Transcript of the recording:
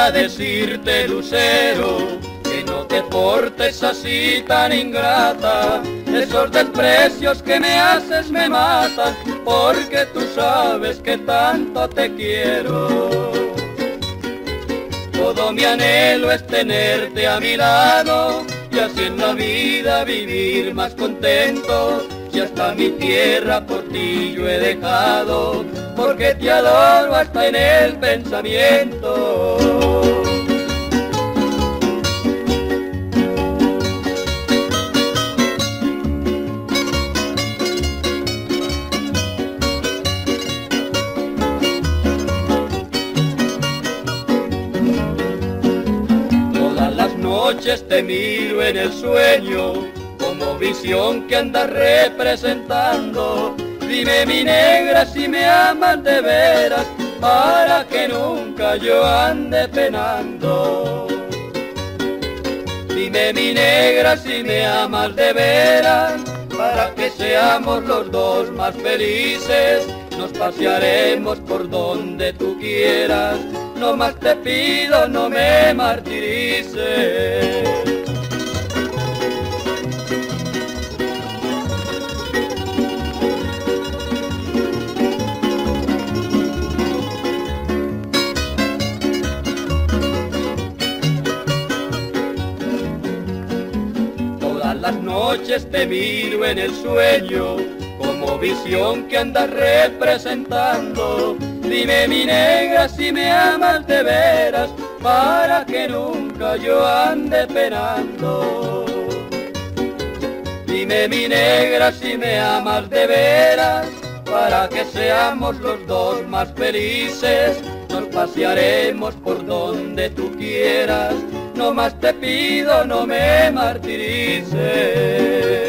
a decirte, lucero, que no te portes así tan ingrata. Esos desprecios que me haces me matan, porque tú sabes que tanto te quiero. Todo mi anhelo es tenerte a mi lado, y así en la vida vivir más contento. Si hasta mi tierra por ti yo he dejado, porque te adoro hasta en el pensamiento. Todas las noches te miro en el sueño, como visión que andas representando. Dime, mi negra, si me amas de veras, para que nunca yo ande penando. Dime, mi negra, si me amas de veras, para que seamos los dos más felices. Nos pasearemos por donde tú quieras, no más te pido, no me martirices. Las noches te miro en el sueño, como visión que andas representando. Dime, mi negra, si me amas de veras, para que nunca yo ande penando. Dime, mi negra, si me amas de veras, para que seamos los dos más felices. Nos pasearemos por donde tú quieras, no más te pido, no me martirices.